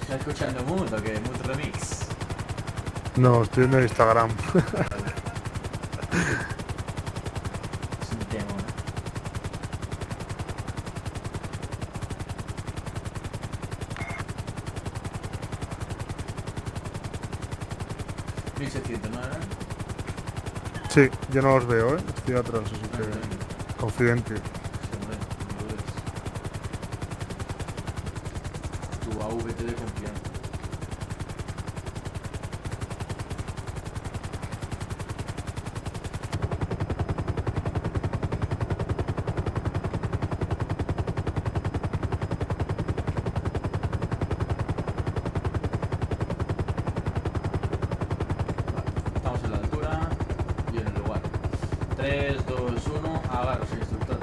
¿Estás escuchando Mood o qué? Mood Remix. No, estoy en el Instagram. Es un tema, ¿no? ¿1600, no era? Sí, yo no los veo, estoy atrás, así que confidente. Sí, hombre, no dudes. Tu AVT de confianza. Estamos en la altura y en el lugar. 3, 2, 1, agarros, instructor.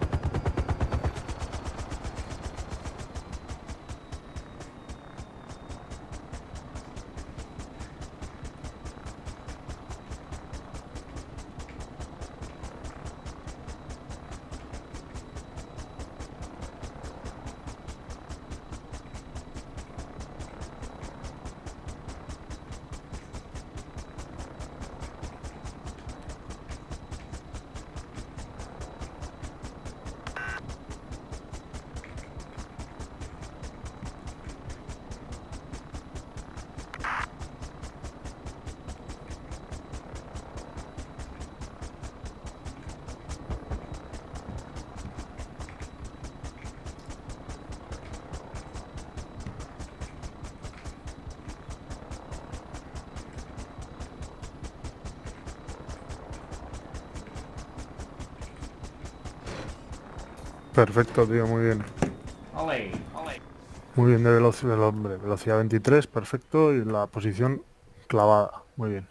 Perfecto, tío, muy bien. Ole, ole. Muy bien de velocidad, hombre. Velocidad 23, perfecto. Y la posición clavada, muy bien.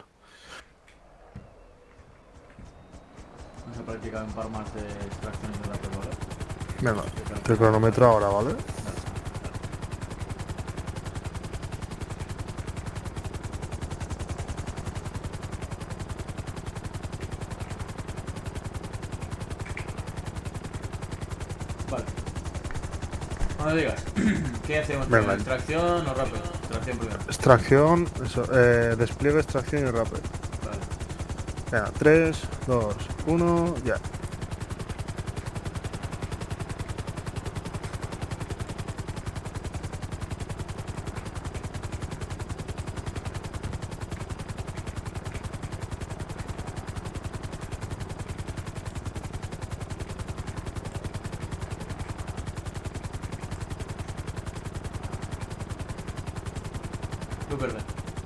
Vamos a practicar un par más de extracciones de la prueba, ¿vale? Venga, te cronometro ahora, ¿vale? Vale. Cuando digas. ¿Qué hacemos Venga. primero? ¿Extracción o rápido? Extracción primero. Extracción, eso, despliegue, extracción y rappel. Vale. Venga, 3, 2, 1, ya. Luz verde.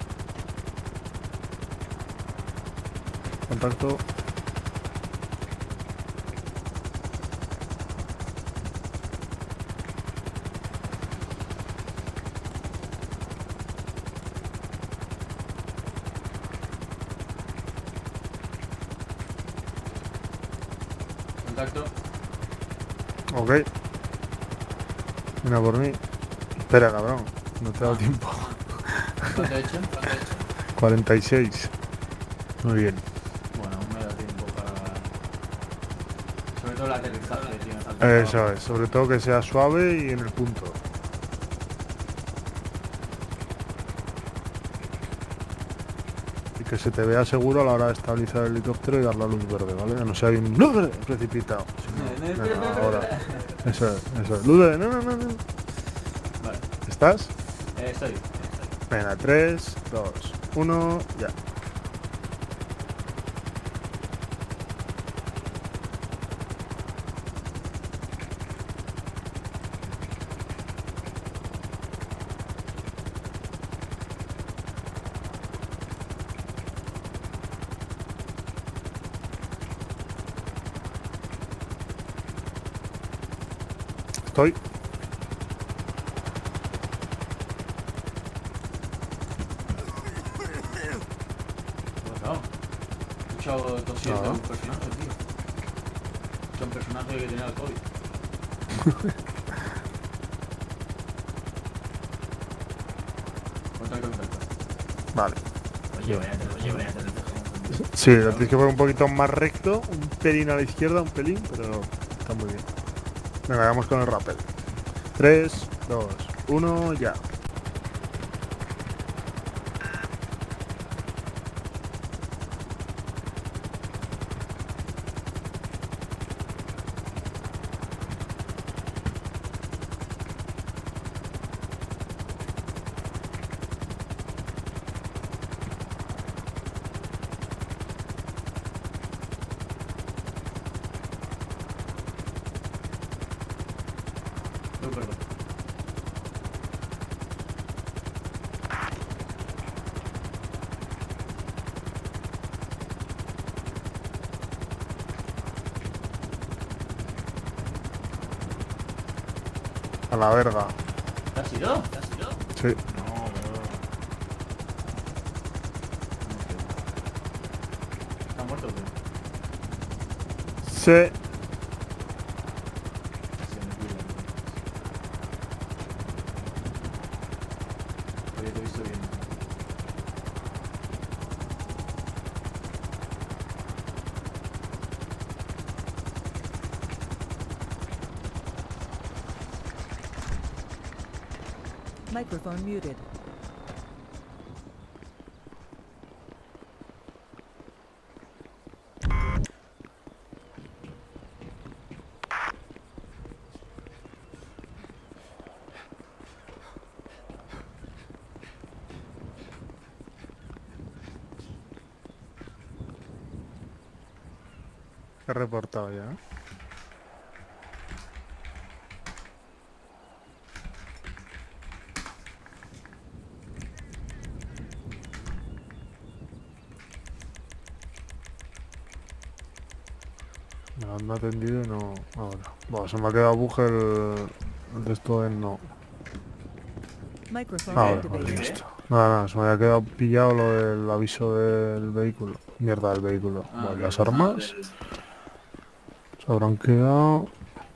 Contacto. Contacto. Ok. Mira por mí. Espera, cabrón. No te he dado tiempo. ¿Cuánto he hecho? 46. Muy bien. Bueno, aún me da tiempo para... Sobre todo el aterrizaje, tío. Me falta Eso trabajo. es. Sobre todo que sea suave y en el punto. Y que se te vea seguro a la hora de estabilizar el helicóptero y dar la luz verde, ¿vale? No sea un luz verde precipitado. Sino, venga, ahora. Eso es. Luz verde. No. Vale. ¿Estás? Estoy. Venga, 3, 2, 1, ya. Estoy. Bueno, he escuchado tosiendo a un personaje, tío. He escuchado un personaje que tenía el COVID. Contacto. Vale. Lo llevo ya, te lo llevo ya. Sí, lo tienes que poner un poquito más recto, un pelín a la izquierda, un pelín, pero está muy bien. Venga, vamos con el rappel. 3, 2, 1, ya. la verga. ¿Te has ido? ¿Te has ido? Sí. No, bro. ¿Está muerto o qué? Sí. Se me cuida. Oye, te he visto bien. Microphone muted. He reportado ya. Me lo han atendido y no... Ahora. Bueno, se me ha quedado buje el de esto en no. Microphone Ahora, activated. listo. Nada, se me había quedado pillado lo del aviso del vehículo. Mierda del vehículo. Vale, las armas. Se habrán quedado...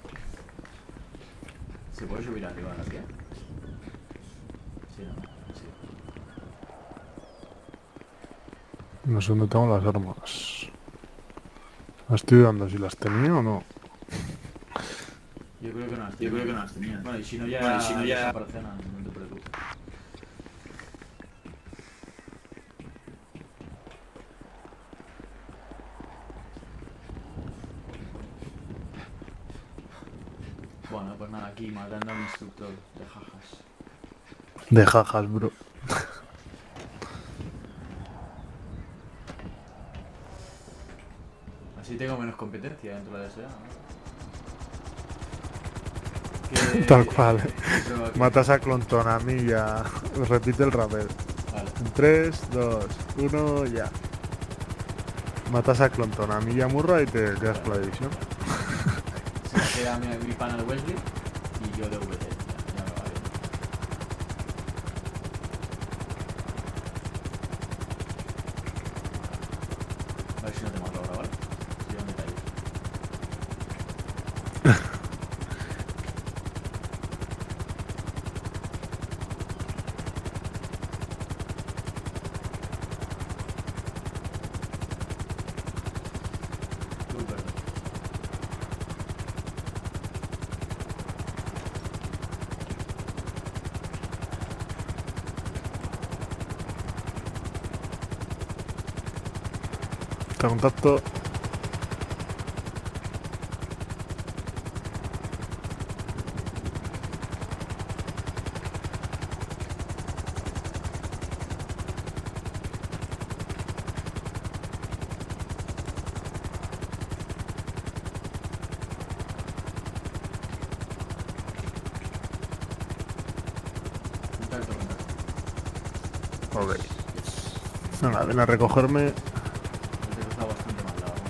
¿Se puede subir arriba de la tía? Sí, no. Sí. No sé dónde tengo las armas. Las estoy dando si las tenía o no. Yo creo que no las tenía. Yo creo que no las tenía. Bueno, y si no ya... desaparecen, no te preocupes. Bueno, pues nada, aquí matando al instructor de jajas. De jajas, bro. Así tengo menos competencia dentro de la DSA, ¿no? Tal cual. Pero Matas a Clontón, a mí ya. Repite el rapel. Vale. En 3, 2, 1, ya. Matas a Clontón, a mí ya Murra y te quedas con la división. Se me queda mi pana de Wesley y yo de VT. Ya me va bien. A ver si no te mato ahora, ¿vale? Si un detalle. Súper. Te contacto. Contacto. Ok. Venga, ven a recogerme. El texto está bastante mal dado.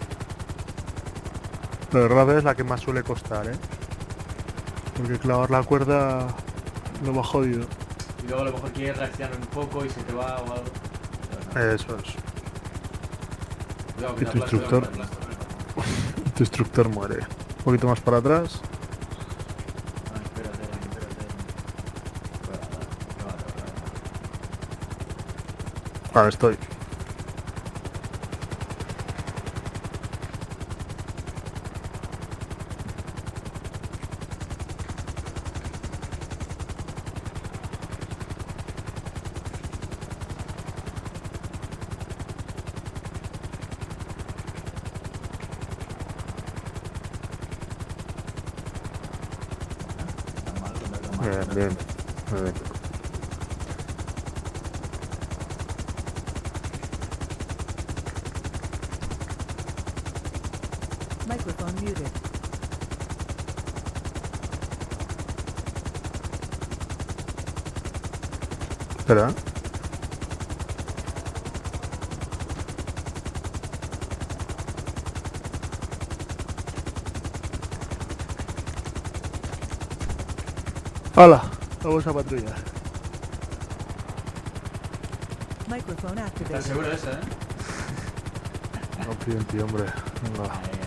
La verdad es la que más suele costar, ¿eh? Porque clavar la cuerda lo va jodido. Y luego a lo mejor quieres reaccionar un poco y se te va o algo. Eso es. Cuidado, Y que tu instructor. Tu instructor muere. Un poquito más para atrás. Ah, espérate. Vale, estoy. Bien, bien. Muy bien. Microphone muted. Espera. ¡Hala! Vamos a patrulla. Microphone ¿Estás activated. seguro de eso, Confío en ti, hombre. Venga.